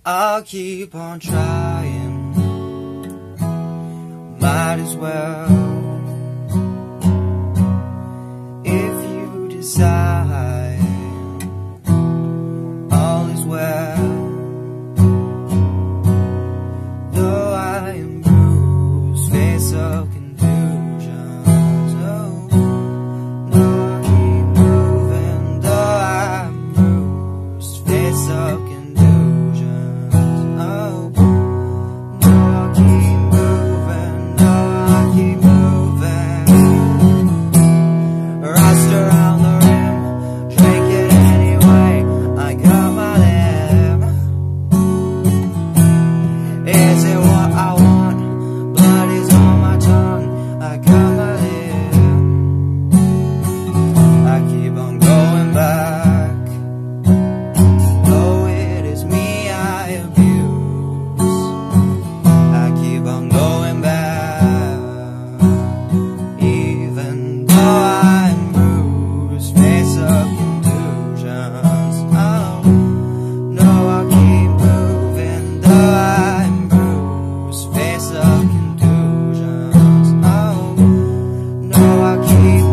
I'll keep on trying, might as well. If you decide all is well, though I am bruised, face of confusion, oh, no, I'll keep moving, though I'm bruised, face of confusion.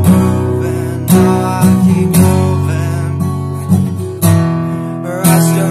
Rasta